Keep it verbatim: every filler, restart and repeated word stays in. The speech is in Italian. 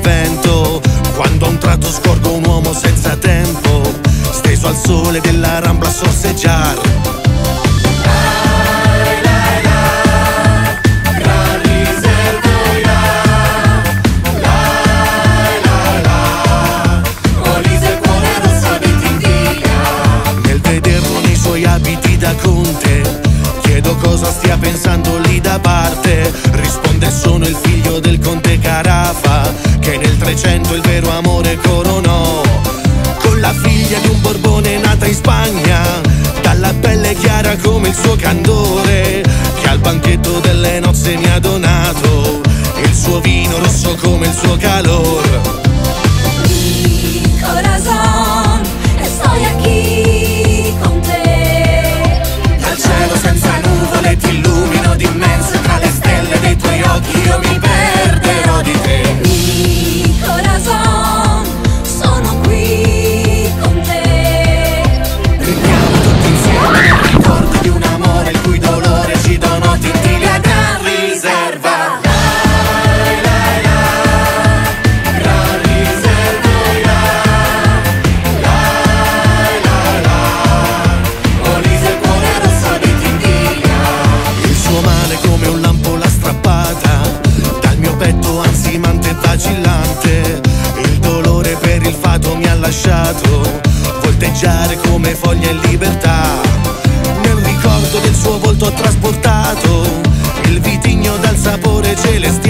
vento, quando a un tratto scorgo un uomo senza tempo, steso al sole della Rambla a sorseggiar. Abiti da conte, chiedo cosa stia pensando lì da parte. Risponde: sono il figlio del conte Carafa, che nel trecento il vero amore coronò, con la figlia di un Borbone nata in Spagna, dalla pelle chiara come il suo candore, che al banchetto delle nozze mi ha donato il suo vino rosso come il suo calor. Mi corazón, estoy aquí con te. Senza nuvole ti illumino d'immenso, tra le stelle dei tuoi occhi io mi perderò di te. Mi corazón, sono qui con te. Viviamo tutti insieme nel ricordo di un amore il cui dolore ci donò Tintilia gran riserva. Vacillante, il dolore per il fato mi ha lasciato volteggiare come foglie in libertà. Nel ricordo del suo volto ho trasportato il vitigno dal sapore celestiale.